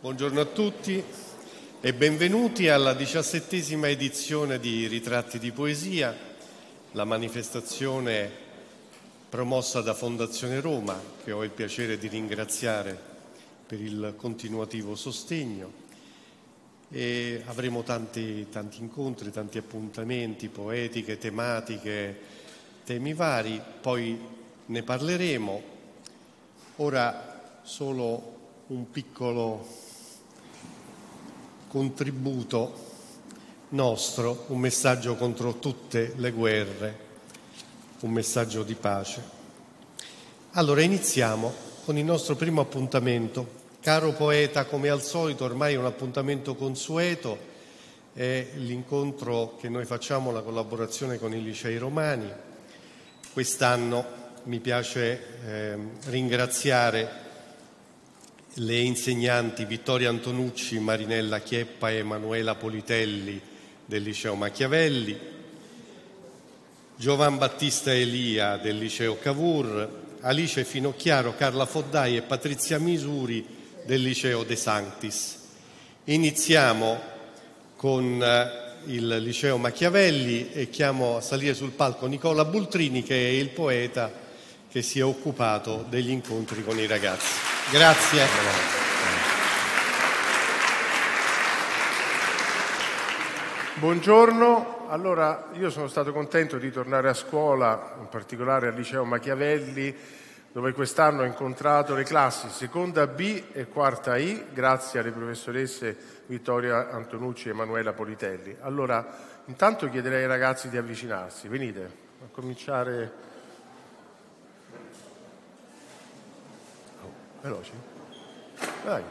Buongiorno a tutti e benvenuti alla 17ª edizione di Ritratti di Poesia, la manifestazione promossa da Fondazione Roma, che ho il piacere di ringraziare per il continuativo sostegno. E avremo tanti incontri, tanti appuntamenti, poetiche, tematiche, temi vari, poi ne parleremo. Ora solo un piccolo contributo nostro, un messaggio contro tutte le guerre, un messaggio di pace. Allora iniziamo con il nostro primo appuntamento. Caro poeta, come al solito ormai è un appuntamento consueto, è l'incontro che noi facciamo, la collaborazione con i licei romani. Quest'anno mi piace ringraziare le insegnanti Vittoria Antonucci, Marinella Chieppa e Emanuela Politelli del liceo Machiavelli, Giovan Battista Elia del liceo Cavour, Alice Finocchiaro, Carla Foddai e Patrizia Misuri del liceo De Sanctis. Iniziamo con il liceo Machiavelli e chiamo a salire sul palco Nicola Bultrini, che è il poeta che si è occupato degli incontri con i ragazzi. Grazie. Buongiorno, allora io sono stato contento di tornare a scuola, in particolare al liceo Machiavelli, dove quest'anno ho incontrato le classi seconda B e quarta I, grazie alle professoresse Vittoria Antonucci e Emanuela Politelli. Allora, intanto chiederei ai ragazzi di avvicinarsi, venite a cominciare. Veloci? Dai.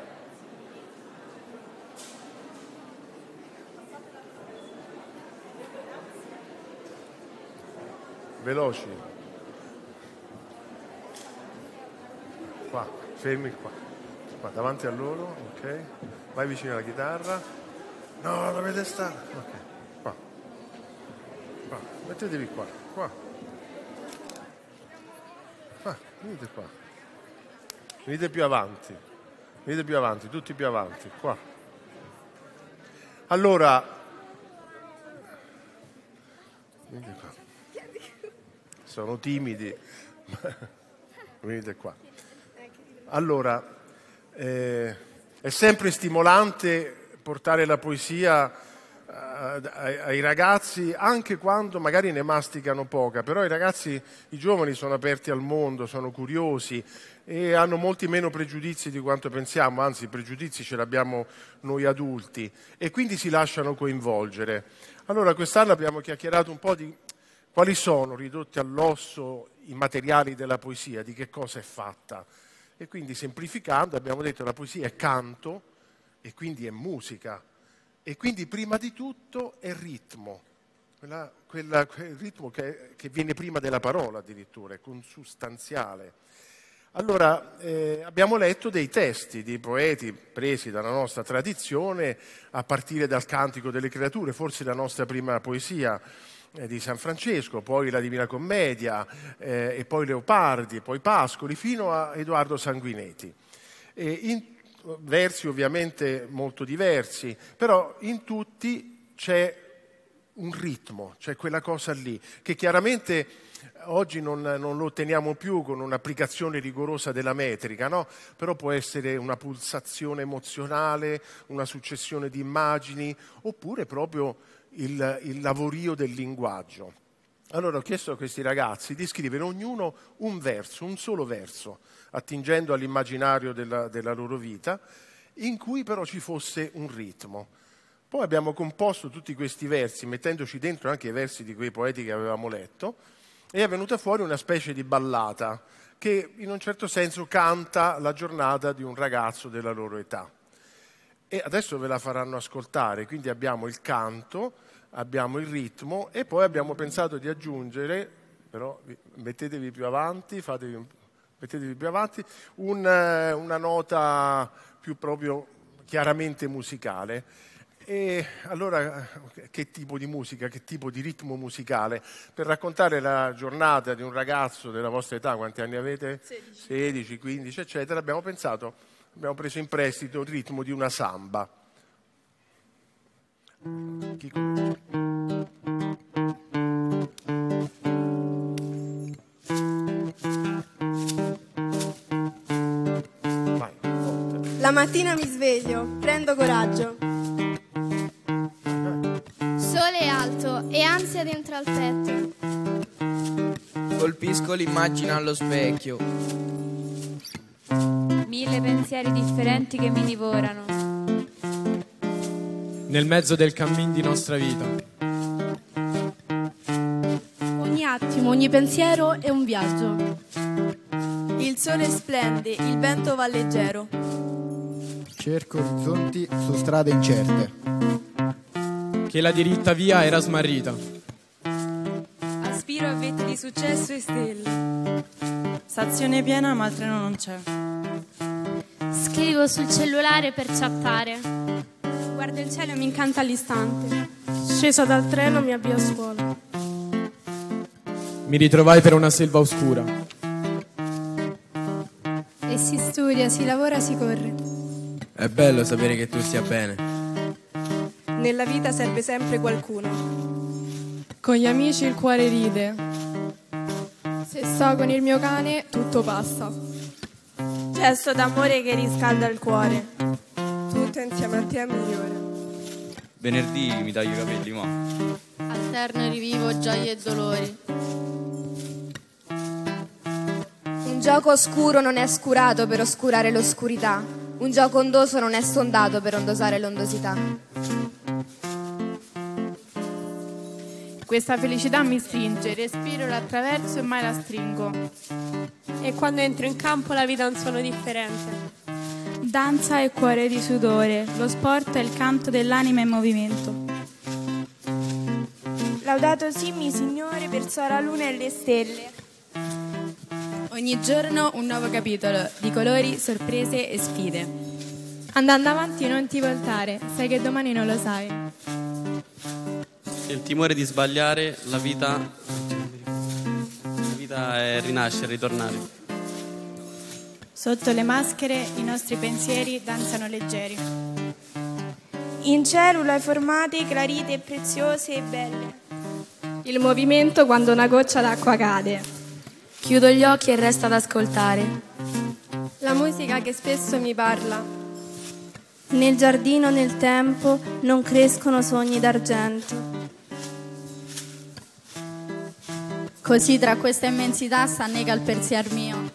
Veloci. Qua, fermi qua. Qua, davanti a loro, ok. Vai vicino alla chitarra. No, dovete stare. Ok, qua. Qua, mettetevi qua. Qua. Qua, venite qua. Venite più avanti, tutti più avanti, qua. Allora, venite qua. Sono timidi, venite qua. Allora, è sempre stimolante portare la poesia ai ragazzi, anche quando magari ne masticano poca, però i giovani sono aperti al mondo, sono curiosi e hanno molti meno pregiudizi di quanto pensiamo, anzi i pregiudizi ce li abbiamo noi adulti e quindi si lasciano coinvolgere. Allora quest'anno abbiamo chiacchierato un po' di quali sono, ridotti all'osso, i materiali della poesia, di che cosa è fatta. E quindi semplificando abbiamo detto che la poesia è canto e quindi è musica. E quindi prima di tutto è ritmo, quel ritmo che viene prima della parola addirittura, è consustanziale. Allora abbiamo letto dei testi di poeti presi dalla nostra tradizione a partire dal Cantico delle Creature, forse la nostra prima poesia di San Francesco, poi la Divina Commedia e poi Leopardi, poi Pascoli, fino a Edoardo Sanguinetti. Versi ovviamente molto diversi, però in tutti c'è un ritmo, c'è quella cosa lì, che chiaramente oggi non lo otteniamo più con un'applicazione rigorosa della metrica, no? Però può essere una pulsazione emozionale, una successione di immagini, oppure proprio il lavorio del linguaggio. Allora ho chiesto a questi ragazzi di scrivere ognuno un verso, un solo verso, attingendo all'immaginario della loro vita, in cui però ci fosse un ritmo. Poi abbiamo composto tutti questi versi, mettendoci dentro anche i versi di quei poeti che avevamo letto, e è venuta fuori una specie di ballata che in un certo senso canta la giornata di un ragazzo della loro età. E adesso ve la faranno ascoltare, quindi abbiamo il canto, abbiamo il ritmo e poi abbiamo pensato di aggiungere, però mettetevi più avanti, mettetevi più avanti, una nota più proprio chiaramente musicale. E allora che tipo di musica, che tipo di ritmo musicale? Per raccontare la giornata di un ragazzo della vostra età, quanti anni avete? 16, 15, eccetera, abbiamo pensato abbiamo preso in prestito il ritmo di una samba. Chi comincia? Vai, forte. La mattina mi sveglio, prendo coraggio. Sole alto e ansia dentro al petto. Colpisco l'immagine allo specchio. 1000 pensieri differenti che mi divorano. Nel mezzo del cammin di nostra vita. Ogni attimo, ogni pensiero è un viaggio. Il sole splende, il vento va leggero. Cerco orizzonti su strade incerte. Che la diritta via era smarrita. Aspiro a vette di successo e stelle. Stazione piena ma il treno non c'è. Scrivo sul cellulare per chattare. Guardo il cielo e mi incanta all'istante. Scesa dal treno mi avvio a scuola. Mi ritrovai per una selva oscura. E si studia, si lavora, si corre. È bello sapere che tu stia bene. Nella vita serve sempre qualcuno. Con gli amici il cuore ride. Se sto con il mio cane, tutto passa. Gesto d'amore che riscalda il cuore. Tutto insieme a te è migliore. Venerdì mi taglio i capelli, ma Alterno e rivivo gioie e dolori. Un gioco oscuro non è scurato per oscurare l'oscurità. Un gioco ondoso non è sondato per ondosare l'ondosità. Questa felicità mi stringe, respiro, la attraverso e mai la stringo. E quando entro in campo la vita ha un suono differente. Danza e cuore di sudore, lo sport è il canto dell'anima in movimento. Laudato sii, Signore, perciò la luna e le stelle. Ogni giorno un nuovo capitolo di colori, sorprese e sfide. Andando avanti non ti voltare, sai che domani non lo sai. il timore di sbagliare, la vita è rinascere, ritornare. Sotto le maschere i nostri pensieri danzano leggeri. In cellule formate, clarite, preziose e belle. Il movimento quando una goccia d'acqua cade. Chiudo gli occhi e resto ad ascoltare. La musica che spesso mi parla. Nel giardino, nel tempo, non crescono sogni d'argento. Così tra questa immensità s'annega il pensier mio.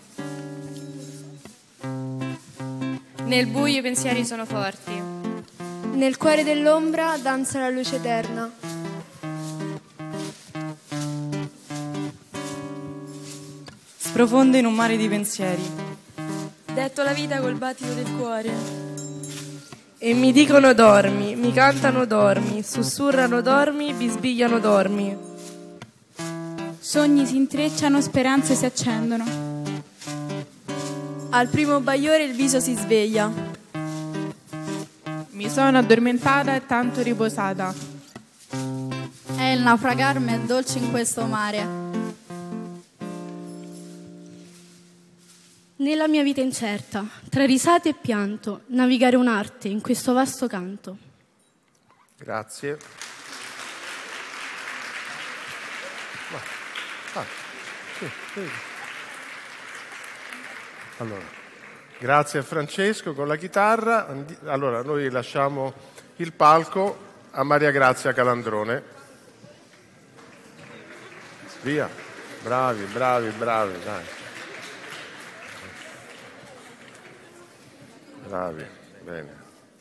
Nel buio i pensieri sono forti. Nel cuore dell'ombra danza la luce eterna. Sprofondo in un mare di pensieri. Detto la vita col battito del cuore. E mi dicono dormi, mi cantano dormi, sussurrano dormi, bisbigliano dormi. Sogni si intrecciano, speranze si accendono. Al primo bagliore il viso si sveglia. Mi sono addormentata e tanto riposata. È il naufragarmi è dolce in questo mare. Nella mia vita incerta, tra risate e pianto, navigare un'arte in questo vasto canto. Grazie. Sì. Allora, grazie a Francesco con la chitarra. Allora, noi lasciamo il palco a Maria Grazia Calandrone. Via, bravi, dai. Bravi, bene.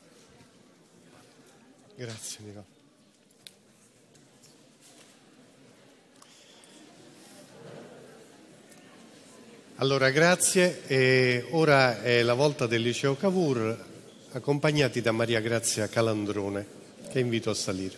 Grazie Nicola. Allora, grazie. E ora è la volta del Liceo Cavour, accompagnati da Maria Grazia Calandrone, che invito a salire.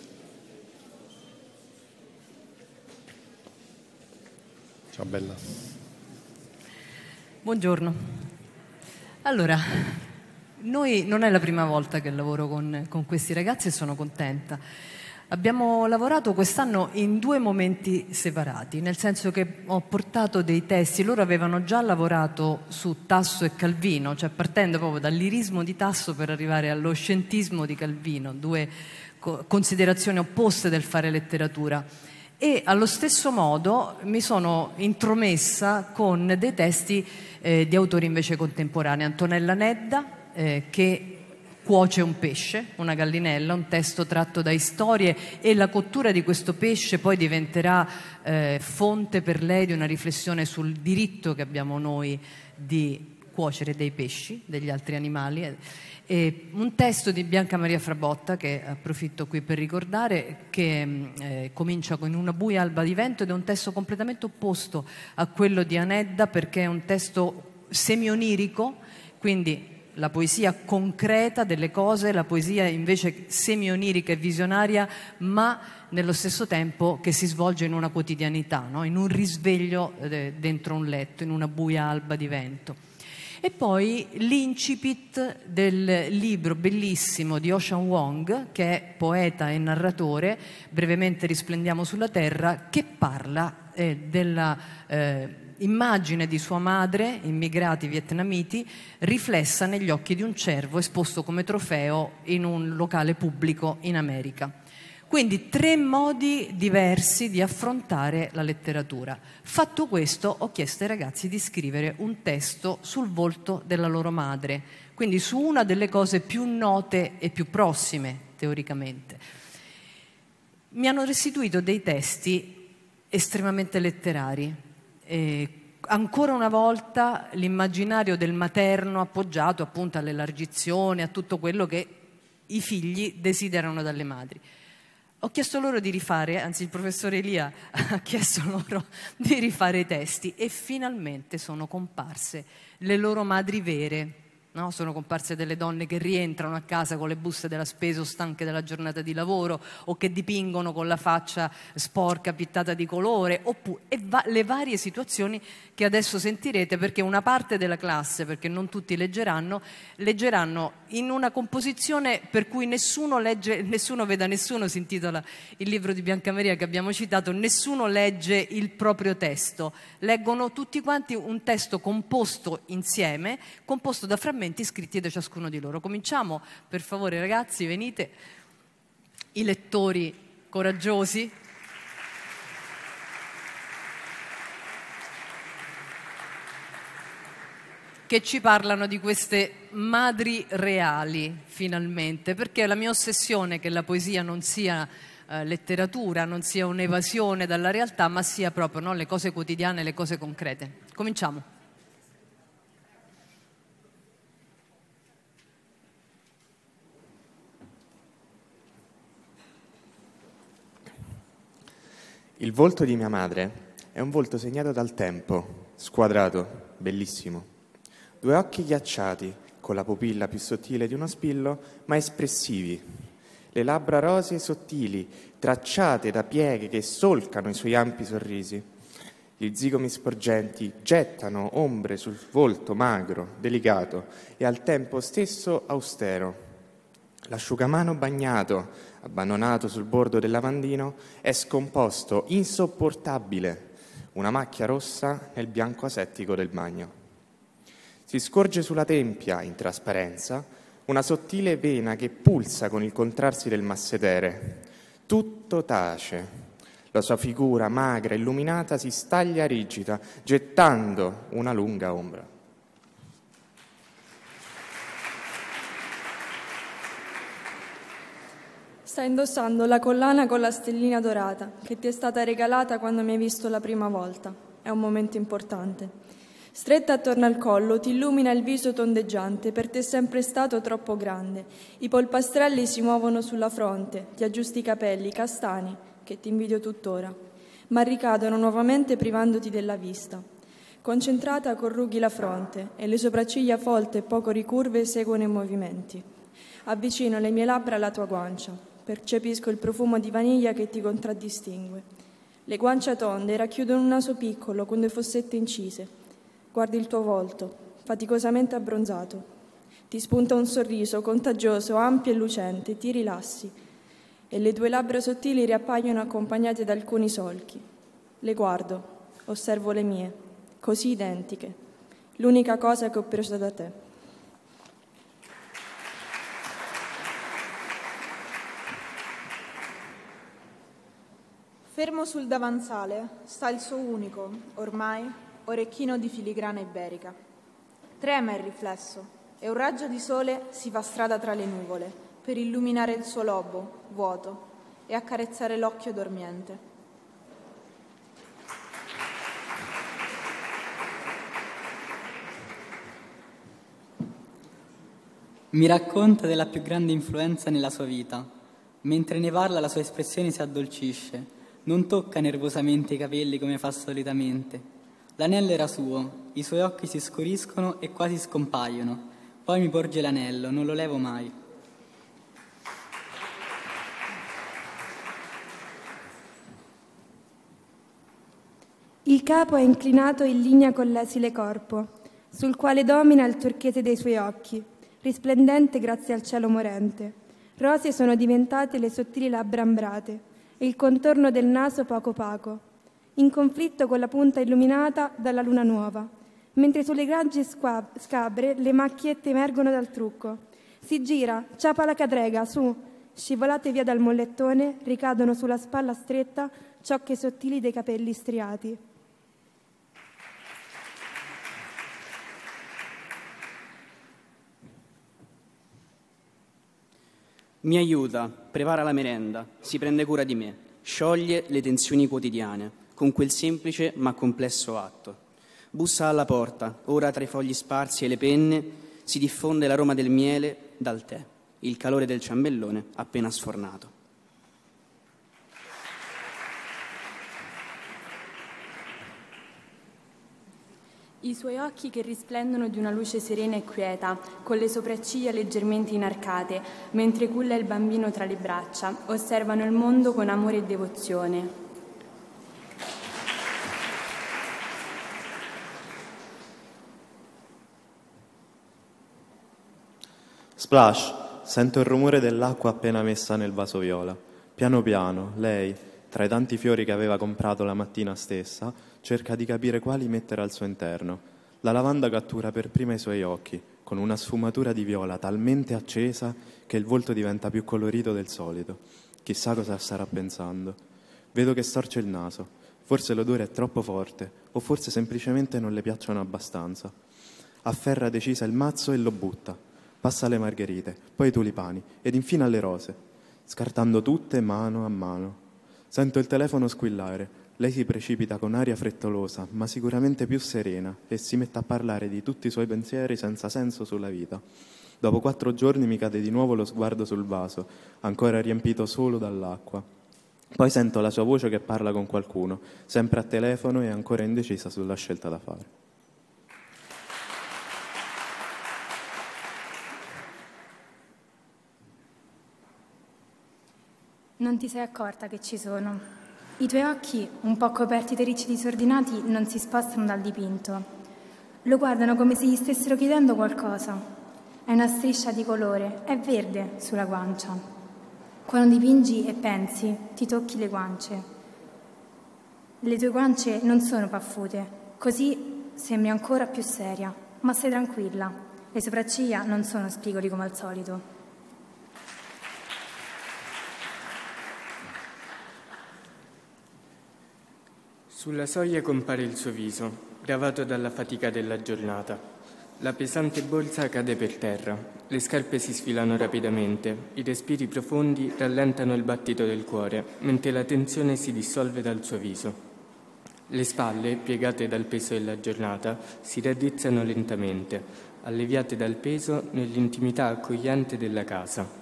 Ciao bella. Buongiorno. Allora, non è la prima volta che lavoro con questi ragazzi e sono contenta. Abbiamo lavorato quest'anno in 2 momenti separati, nel senso che ho portato dei testi, loro avevano già lavorato su Tasso e Calvino, cioè partendo proprio dal lirismo di Tasso per arrivare allo scientismo di Calvino, 2 considerazioni opposte del fare letteratura. E allo stesso modo mi sono intromessa con dei testi di autori invece contemporanei. Antonella Nedda, che cuoce un pesce, una gallinella, un testo tratto da storie, e la cottura di questo pesce poi diventerà fonte per lei di una riflessione sul diritto che abbiamo noi di cuocere dei pesci, degli altri animali. E un testo di Bianca Maria Frabotta, che approfitto qui per ricordare, che comincia con Una buia alba di vento, ed è un testo completamente opposto a quello di Anedda, perché è un testo semionirico, quindi la poesia concreta delle cose, la poesia invece semionirica e visionaria, ma nello stesso tempo che si svolge in una quotidianità, no? In un risveglio dentro un letto, in una buia alba di vento. E poi l'incipit del libro bellissimo di Ocean Wong, che è poeta e narratore, Brevemente risplendiamo sulla terra, che parla della immagine di sua madre, immigrati vietnamiti, riflessa negli occhi di un cervo esposto come trofeo in un locale pubblico in America. Quindi 3 modi diversi di affrontare la letteratura. Fatto questo, ho chiesto ai ragazzi di scrivere un testo sul volto della loro madre, quindi su una delle cose più note e più prossime, teoricamente. Mi hanno restituito dei testi estremamente letterari. Ancora una volta l'immaginario del materno appoggiato appunto all'elargizione, a tutto quello che i figli desiderano dalle madri. Ho chiesto loro di rifare, anzi il professore Elia ha chiesto loro di rifare i testi, e finalmente sono comparse le loro madri vere, no? Sono comparse delle donne che rientrano a casa con le buste della spesa o stanche della giornata di lavoro, o che dipingono con la faccia sporca, pittata di colore, le varie situazioni che adesso sentirete, perché una parte della classe, perché non tutti leggeranno in una composizione per cui nessuno legge, nessuno veda nessuno, si intitola il libro di Bianca Maria che abbiamo citato, nessuno legge il proprio testo, leggono tutti quanti un testo composto insieme, composto da frammenti scritti da ciascuno di loro. Cominciamo, per favore ragazzi, venite, i lettori coraggiosi. Che ci parlano di queste madri reali, finalmente, perché la mia ossessione è che la poesia non sia letteratura, non sia un'evasione dalla realtà, ma sia proprio, no, le cose quotidiane, le cose concrete. Cominciamo. Il volto di mia madre è un volto segnato dal tempo, squadrato, bellissimo. 2 occhi ghiacciati, con la pupilla più sottile di uno spillo, ma espressivi. Le labbra rosee sottili, tracciate da pieghe che solcano i suoi ampi sorrisi. Gli zigomi sporgenti gettano ombre sul volto magro, delicato e al tempo stesso austero. L'asciugamano bagnato, abbandonato sul bordo del lavandino, è scomposto, insopportabile, una macchia rossa nel bianco asettico del bagno. Si scorge sulla tempia, in trasparenza, una sottile vena che pulsa con il contrarsi del massetere. Tutto tace. La sua figura magra e illuminata si staglia rigida, gettando una lunga ombra. Sta indossando la collana con la stellina dorata che ti è stata regalata quando mi hai visto la prima volta. È un momento importante. Stretta attorno al collo, ti illumina il viso tondeggiante, per te è sempre stato troppo grande. I polpastrelli si muovono sulla fronte, ti aggiusti i capelli castani, che ti invidio tuttora, ma ricadono nuovamente privandoti della vista. Concentrata corrughi la fronte e le sopracciglia folte e poco ricurve seguono i movimenti. Avvicino le mie labbra alla tua guancia, percepisco il profumo di vaniglia che ti contraddistingue. Le guancia tonde racchiudono un naso piccolo con 2 fossette incise. Guardi il tuo volto, faticosamente abbronzato. Ti spunta un sorriso contagioso, ampio e lucente, ti rilassi. e le tue labbra sottili riappaiono accompagnate da alcuni solchi. Le guardo, osservo le mie, così identiche, l'unica cosa che ho preso da te. Fermo sul davanzale sta il suo unico, ormai, orecchino di filigrana iberica. Trema il riflesso e un raggio di sole si fa strada tra le nuvole per illuminare il suo lobo, vuoto, e accarezzare l'occhio dormiente. Mi racconta della più grande influenza nella sua vita. Mentre ne parla la sua espressione si addolcisce. Non tocca nervosamente i capelli come fa solitamente. L'anello era suo, i suoi occhi si scoriscono e quasi scompaiono. Poi mi porge l'anello, non lo levo mai. Il capo è inclinato in linea con l'esile corpo, sul quale domina il turchese dei suoi occhi, risplendente grazie al cielo morente. Rosee sono diventate le sottili labbra ambrate e il contorno del naso poco opaco, in conflitto con la punta illuminata dalla luna nuova, mentre sulle grangi scabre le macchiette emergono dal trucco. Si gira, ciapa la cadrega, su, scivolate via dal mollettone, ricadono sulla spalla stretta ciocche sottili dei capelli striati. Mi aiuta, prepara la merenda, si prende cura di me, scioglie le tensioni quotidiane con quel semplice ma complesso atto. Bussa alla porta, ora tra i fogli sparsi e le penne si diffonde l'aroma del miele dal tè, il calore del ciambellone appena sfornato. I suoi occhi che risplendono di una luce serena e quieta, con le sopracciglia leggermente inarcate, mentre culla il bambino tra le braccia, osservano il mondo con amore e devozione. Splash! Sento il rumore dell'acqua appena messa nel vaso viola. Piano piano, lei, tra i tanti fiori che aveva comprato la mattina stessa, cerca di capire quali mettere al suo interno. La lavanda cattura per prima i suoi occhi, con una sfumatura di viola talmente accesa che il volto diventa più colorito del solito. Chissà cosa starà pensando. Vedo che storce il naso. Forse l'odore è troppo forte, o forse semplicemente non le piacciono abbastanza. Afferra decisa il mazzo e lo butta. Passa alle margherite, poi ai tulipani, ed infine alle rose, scartando tutte mano a mano. Sento il telefono squillare. Lei si precipita con aria frettolosa, ma sicuramente più serena, e si mette a parlare di tutti i suoi pensieri senza senso sulla vita. Dopo 4 giorni mi cade di nuovo lo sguardo sul vaso, ancora riempito solo dall'acqua. Poi sento la sua voce che parla con qualcuno, sempre a telefono e ancora indecisa sulla scelta da fare. Non ti sei accorta che ci sono. I tuoi occhi, un po' coperti dai ricci disordinati, non si spostano dal dipinto. Lo guardano come se gli stessero chiedendo qualcosa. È una striscia di colore, è verde sulla guancia. Quando dipingi e pensi, ti tocchi le guance. Le tue guance non sono paffute, così sembri ancora più seria, ma stai tranquilla. Le sopracciglia non sono spigoli come al solito. Sulla soglia compare il suo viso, gravato dalla fatica della giornata. La pesante borsa cade per terra, le scarpe si sfilano rapidamente, i respiri profondi rallentano il battito del cuore, mentre la tensione si dissolve dal suo viso. Le spalle, piegate dal peso della giornata, si raddrizzano lentamente, alleviate dal peso nell'intimità accogliente della casa.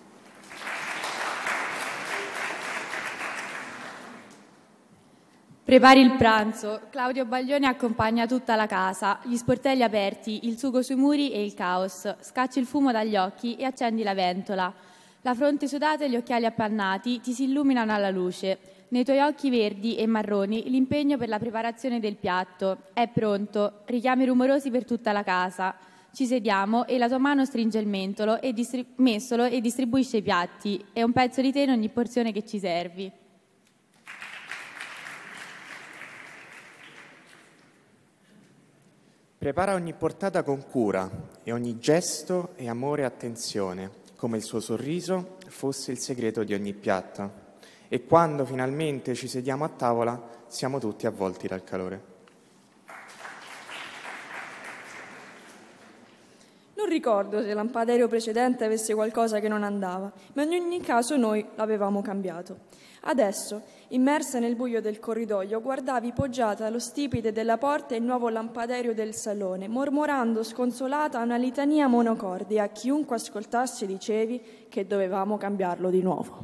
Prepari il pranzo. Claudio Baglione accompagna tutta la casa, gli sportelli aperti, il sugo sui muri e il caos. Scacci il fumo dagli occhi e accendi la ventola. La fronte sudata e gli occhiali appannati ti si illuminano alla luce. Nei tuoi occhi verdi e marroni l'impegno per la preparazione del piatto. È pronto. Richiami rumorosi per tutta la casa. Ci sediamo e la tua mano stringe il mestolo e distribuisce i piatti e un pezzo di te in ogni porzione che ci servi. Prepara ogni portata con cura e ogni gesto e amore e attenzione, come il suo sorriso fosse il segreto di ogni piatto. E quando finalmente ci sediamo a tavola, siamo tutti avvolti dal calore. Non ricordo se il lampadario precedente avesse qualcosa che non andava, ma in ogni caso noi l'avevamo cambiato. Adesso, immersa nel buio del corridoio, guardavi poggiata allo stipite della porta il nuovo lampadario del salone, mormorando sconsolata una litania monocorde e a chiunque ascoltasse dicevi che dovevamo cambiarlo di nuovo.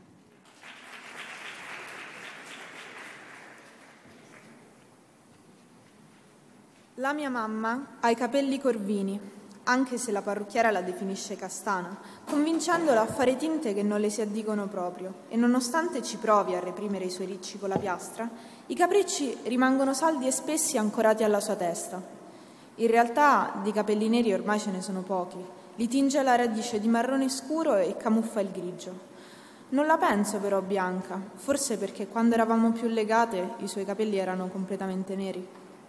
La mia mamma ha i capelli corvini, anche se la parrucchiera la definisce castana, convincendola a fare tinte che non le si addicono proprio, e nonostante ci provi a reprimere i suoi ricci con la piastra, i capricci rimangono saldi e spessi ancorati alla sua testa. In realtà di capelli neri ormai ce ne sono pochi, li tinge la radice di marrone scuro e camuffa il grigio. Non la penso però bianca, forse perché quando eravamo più legate i suoi capelli erano completamente neri.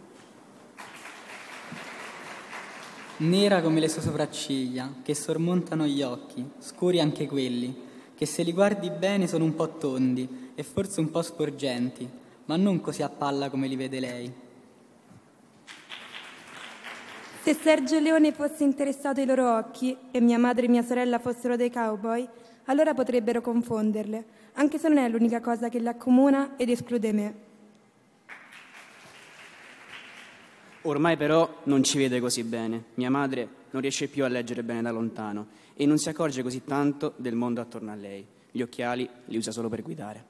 Nera come le sue sopracciglia, che sormontano gli occhi, scuri anche quelli, che se li guardi bene sono un po' tondi e forse un po' sporgenti, ma non così a palla come li vede lei. Se Sergio Leone fosse interessato ai loro occhi e mia madre e mia sorella fossero dei cowboy, allora potrebbero confonderle, anche se non è l'unica cosa che le accomuna ed esclude me. Ormai però non ci vede così bene. Mia madre non riesce più a leggere bene da lontano e non si accorge così tanto del mondo attorno a lei. Gli occhiali li usa solo per guidare.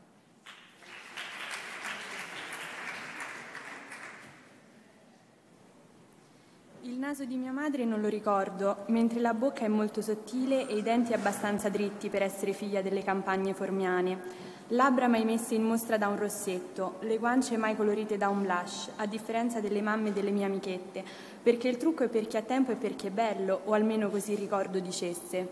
Il naso di mia madre non lo ricordo, mentre la bocca è molto sottile e i denti abbastanza dritti per essere figlia delle campagne formiane. Labbra mai messe in mostra da un rossetto, le guance mai colorite da un blush, a differenza delle mamme delle mie amichette, perché il trucco è per chi ha tempo e per chi è bello, o almeno così ricordo dicesse.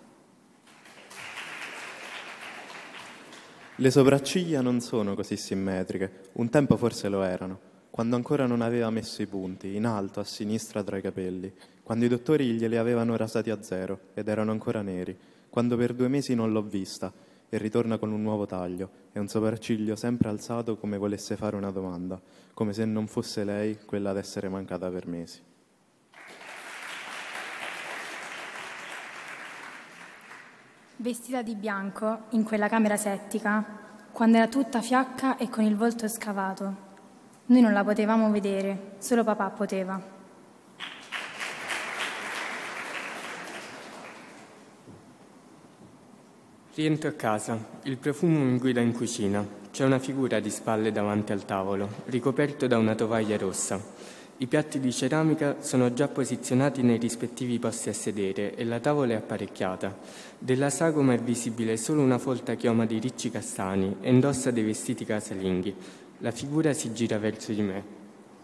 Le sopracciglia non sono così simmetriche, un tempo forse lo erano, quando ancora non aveva messo i punti, in alto, a sinistra tra i capelli, quando i dottori glieli avevano rasati a zero ed erano ancora neri, quando per 2 mesi non l'ho vista, e ritorna con un nuovo taglio e un sopracciglio sempre alzato come volesse fare una domanda, come se non fosse lei quella ad essere mancata per mesi. Vestita di bianco, in quella camera settica, quando era tutta fiacca e con il volto scavato. Noi non la potevamo vedere, solo papà poteva. Rientro a casa, il profumo mi guida in cucina. C'è una figura di spalle davanti al tavolo, ricoperto da una tovaglia rossa. I piatti di ceramica sono già posizionati nei rispettivi posti a sedere e la tavola è apparecchiata. Della sagoma è visibile solo una folta chioma di ricci castani e indossa dei vestiti casalinghi. La figura si gira verso di me.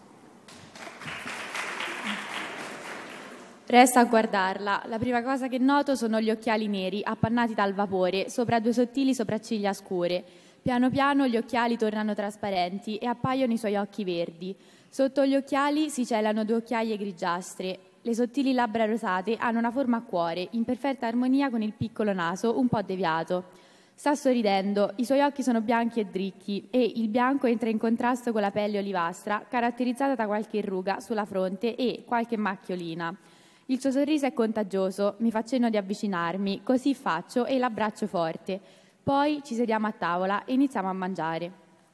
Resta a guardarla. La prima cosa che noto sono gli occhiali neri, appannati dal vapore, sopra 2 sottili sopracciglia scure. Piano piano gli occhiali tornano trasparenti e appaiono i suoi occhi verdi. Sotto gli occhiali si celano 2 occhiaie grigiastre. Le sottili labbra rosate hanno una forma a cuore, in perfetta armonia con il piccolo naso, un po' deviato. Sta sorridendo, i suoi occhi sono bianchi e dritti e il bianco entra in contrasto con la pelle olivastra, caratterizzata da qualche ruga sulla fronte e qualche macchiolina. Il suo sorriso è contagioso, mi fa cenno di avvicinarmi, così faccio e l'abbraccio forte. Poi ci sediamo a tavola e iniziamo a mangiare.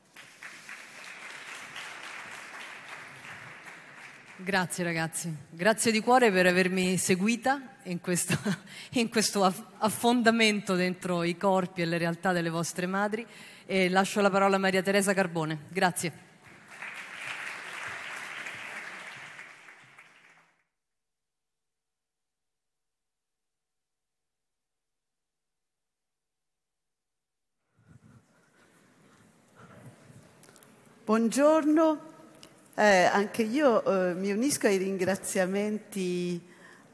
Grazie ragazzi, grazie di cuore per avermi seguita in questo affondamento dentro i corpi e le realtà delle vostre madri e lascio la parola a Maria Teresa Carbone. Grazie. Buongiorno, anche io mi unisco ai ringraziamenti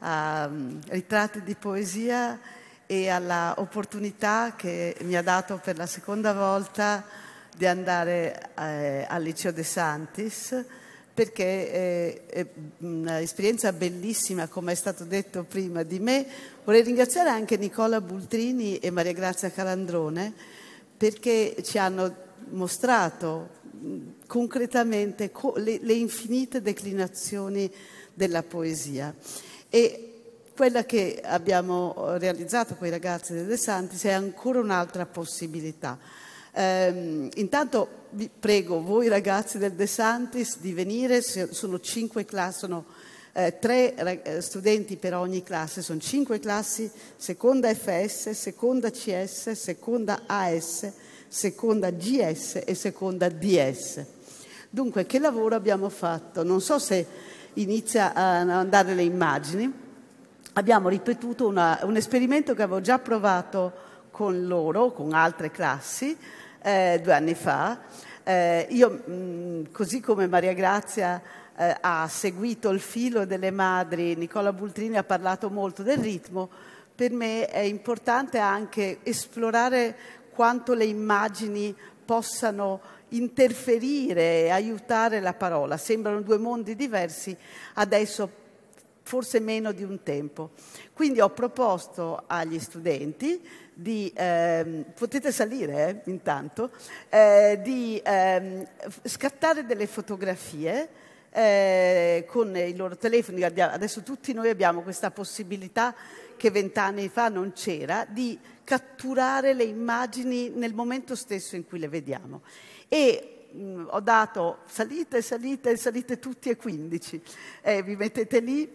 a Ritratti di poesia e alla opportunità che mi ha dato per la seconda volta di andare al Liceo De Santis, perché è un'esperienza bellissima, come è stato detto prima di me. Vorrei ringraziare anche Nicola Bultrini e Maria Grazia Calandrone, perché ci hanno mostrato concretamente le infinite declinazioni della poesia. E quella che abbiamo realizzato con i ragazzi del De Santis è ancora un'altra possibilità. Intanto vi prego voi ragazzi del De Santis di venire, sono 5 classi, sono 3 studenti per ogni classe, sono 5 classi, seconda FS, seconda CS, seconda AS, seconda GS e seconda DS. Dunque, che lavoro abbiamo fatto? Non so se inizia a andare le immagini. Abbiamo ripetuto un esperimento che avevo già provato con loro, con altre classi, 2 anni fa. Io, così come Maria Grazia ha seguito il filo delle madri, Nicola Bultrini ha parlato molto del ritmo, per me è importante anche esplorare quanto le immagini possano interferire e aiutare la parola. Sembrano 2 mondi diversi, adesso forse meno di un tempo. Quindi ho proposto agli studenti di, potete salire intanto, di scattare delle fotografie con i loro telefoni. Adesso tutti noi abbiamo questa possibilità che 20 anni fa non c'era, di catturare le immagini nel momento stesso in cui le vediamo. E ho dato, salite tutti e 15, vi mettete lì,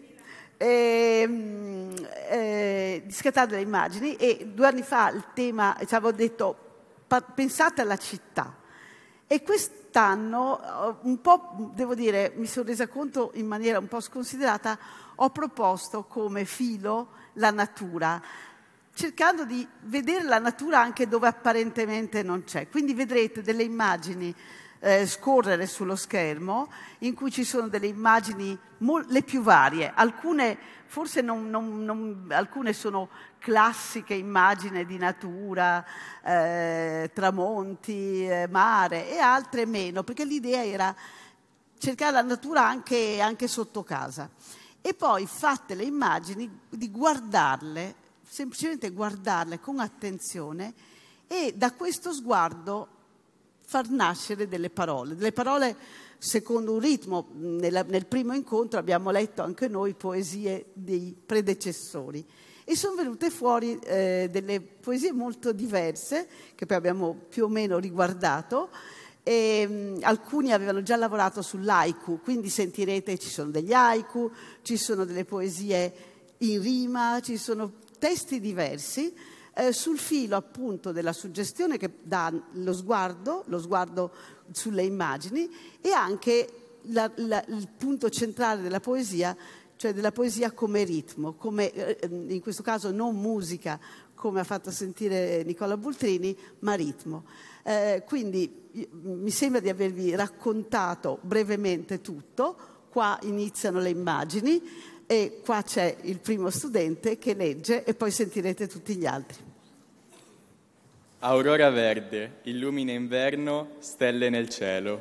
di scattare le immagini. E 2 anni fa il tema, ci avevo detto, pensate alla città. E quest'anno, un po', devo dire, mi sono resa conto in maniera un po' sconsiderata, ho proposto come filo la natura, cercando di vedere la natura anche dove apparentemente non c'è. Quindi vedrete delle immagini scorrere sullo schermo in cui ci sono delle immagini le più varie, alcune forse alcune sono classiche immagini di natura, tramonti, mare, e altre meno, perché l'idea era cercare la natura anche sotto casa. E poi, fatte le immagini, di guardarle, semplicemente guardarle con attenzione, e da questo sguardo far nascere delle parole secondo un ritmo. Nel primo incontro abbiamo letto anche noi poesie dei predecessori e sono venute fuori delle poesie molto diverse che poi abbiamo più o meno riguardato. Alcuni avevano già lavorato sull'haiku, quindi sentirete ci sono degli haiku, ci sono delle poesie in rima, ci sono testi diversi, sul filo appunto della suggestione che dà lo sguardo sulle immagini, e anche il punto centrale della poesia, cioè della poesia come ritmo, come in questo caso non musica come ha fatto sentire Nicola Bultrini, ma ritmo. Quindi mi sembra di avervi raccontato brevemente tutto. Qua iniziano le immagini e qua c'è il primo studente che legge e poi sentirete tutti gli altri. Aurora verde, illumina inverno, stelle nel cielo.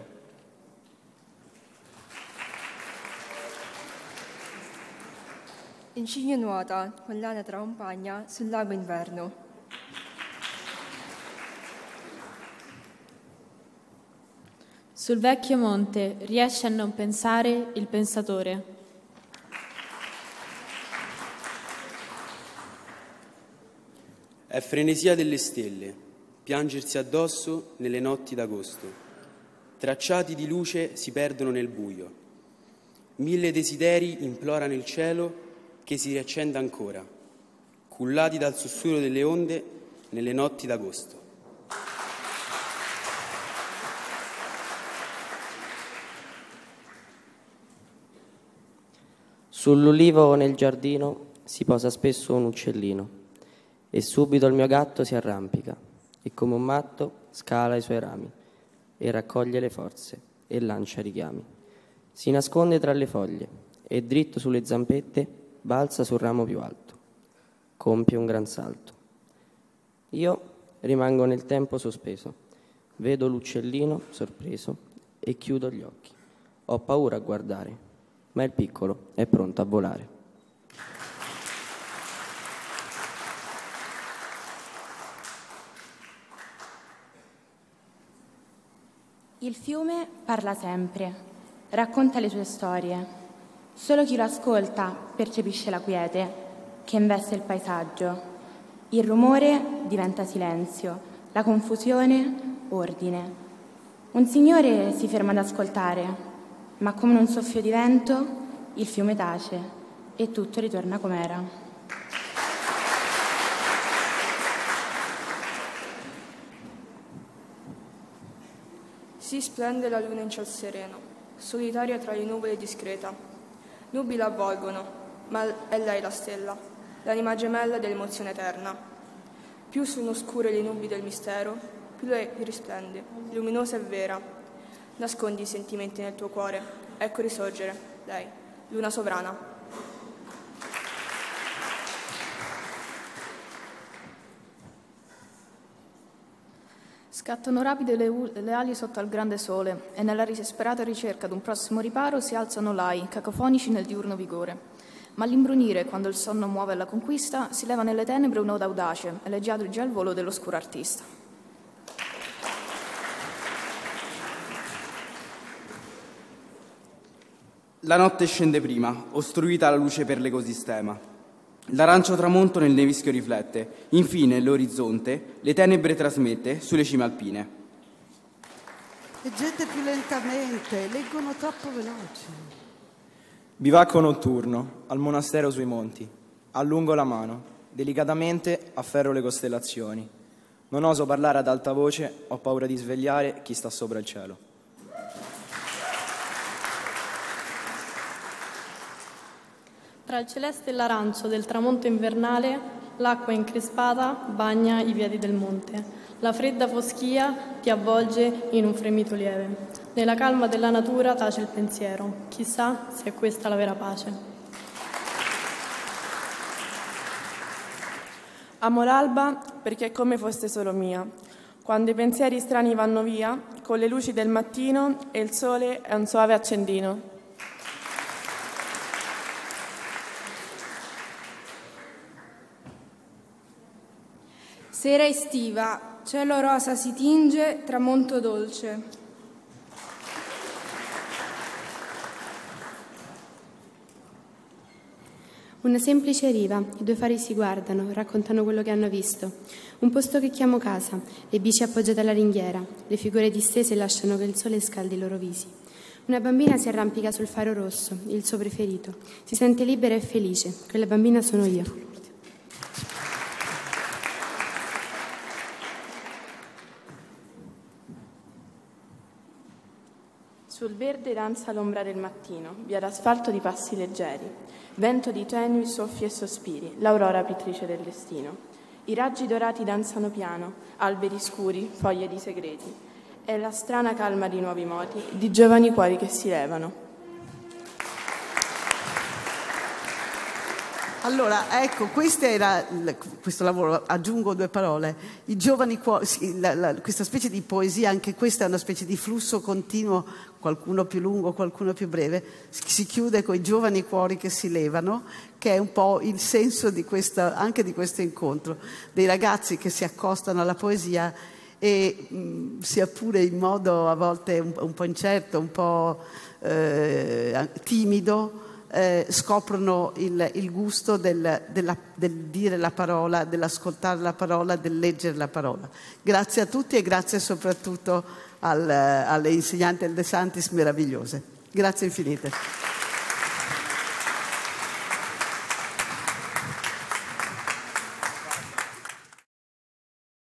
In cigno nuota, con l'anatra compagna, sul lago inverno. Sul vecchio monte riesce a non pensare il pensatore. È frenesia delle stelle, piangersi addosso nelle notti d'agosto. Tracciati di luce si perdono nel buio. 1000 desideri implorano il cielo che si riaccenda ancora, cullati dal sussurro delle onde nelle notti d'agosto. Sull'ulivo nel giardino si posa spesso un uccellino e subito il mio gatto si arrampica e come un matto scala i suoi rami e raccoglie le forze e lancia richiami. Si nasconde tra le foglie e dritto sulle zampette balza sul ramo più alto, compie un gran salto. Io rimango nel tempo sospeso, vedo l'uccellino sorpreso e chiudo gli occhi. Ho paura a guardare, ma il piccolo è pronto a volare. Il fiume parla sempre, racconta le sue storie. Solo chi lo ascolta percepisce la quiete che investe il paesaggio. Il rumore diventa silenzio, la confusione ordine. Un signore si ferma ad ascoltare, ma come in un soffio di vento il fiume tace e tutto ritorna com'era. Si splende la luna in ciel sereno, solitaria tra le nuvole discreta. Nubi la avvolgono, ma è lei la stella, l'anima gemella dell'emozione eterna. Più sono oscure le nubi del mistero, più lei risplende, luminosa e vera. Nascondi i sentimenti nel tuo cuore, ecco risorgere, lei, luna sovrana. Scattano rapide le ali sotto al grande sole e nella disperata ricerca d'un prossimo riparo si alzano lai, cacofonici nel diurno vigore. Ma all'imbrunire, quando il sonno muove alla conquista, si leva nelle tenebre un'oda audace, eleggiatrice al volo dell'oscuro artista. La notte scende prima, ostruita la luce per l'ecosistema. L'arancio tramonto nel nevischio riflette, infine l'orizzonte le tenebre trasmette sulle cime alpine. Leggete più lentamente, leggono troppo veloci. Bivacco notturno, al monastero sui monti. Allungo la mano, delicatamente afferro le costellazioni. Non oso parlare ad alta voce, ho paura di svegliare chi sta sopra il cielo. Tra il celeste e l'arancio del tramonto invernale, l'acqua increspata bagna i piedi del monte. La fredda foschia ti avvolge in un fremito lieve. Nella calma della natura tace il pensiero. Chissà se è questa la vera pace. Amo l'alba perché è come fosse solo mia. Quando i pensieri strani vanno via, con le luci del mattino e il sole è un soave accendino. Sera estiva, cielo rosa si tinge, tramonto dolce. Una semplice riva, i due fari si guardano, raccontano quello che hanno visto. Un posto che chiamo casa, le bici appoggiate alla ringhiera, le figure distese lasciano che il sole scaldi i loro visi. Una bambina si arrampica sul faro rosso, il suo preferito. Si sente libera e felice, quella bambina sono io. Sul verde danza l'ombra del mattino, via d'asfalto di passi leggeri, vento di tenui soffi e sospiri, l'aurora pittrice del destino. I raggi dorati danzano piano, alberi scuri, foglie di segreti. È la strana calma di nuovi moti, di giovani cuori che si levano. Allora, ecco, questo lavoro, aggiungo due parole. I giovani cuori, questa specie di poesia, anche questa è una specie di flusso continuo, qualcuno più lungo, qualcuno più breve, si chiude con i giovani cuori che si levano, che è un po' il senso di anche di questo incontro, dei ragazzi che si accostano alla poesia e sia pure in modo a volte un po' incerto, un po' timido, scoprono il gusto del dire la parola, dell'ascoltare la parola, del leggere la parola. Grazie a tutti e grazie soprattutto alle insegnanti del De Santis meravigliose. Grazie infinite.